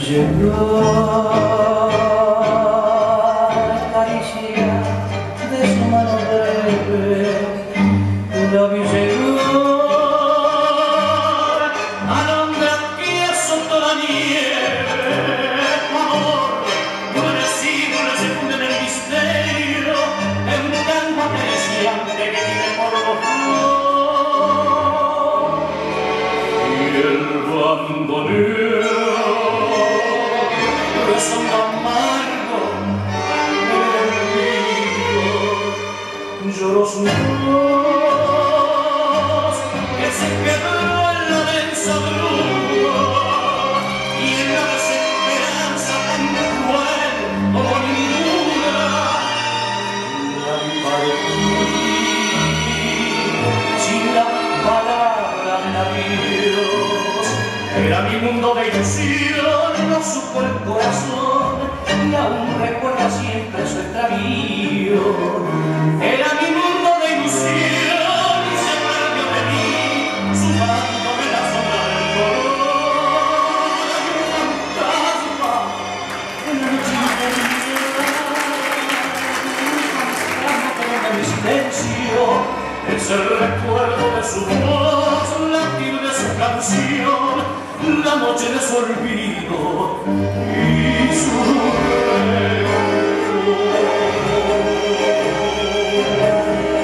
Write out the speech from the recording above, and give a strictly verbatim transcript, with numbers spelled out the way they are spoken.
Llegó la caricia de su mano breve, la vi llegar a donde aquí azotó la nieve. Amor, dulcísimo se funde en el misterio de un canto acariciante que tiene por los ojos. Y el bandoneo son amargo el lloró su voz que se quebró en la densa bruma y en la desesperanza tan cruel como ninguna la vi partir sin la palabra de adiós. Era mi mundo de ilusión, no supo el corazón, y aún recuerda siempre su extravío. Era mi mundo de ilusión y se perdió de mí, sumando de la sombra del dolor. Hay un fantasma en la noche interior, un fantasma que en mi silencio es el recuerdo de su voz, latir de su canción, la noche de su olvido y su recuerdo.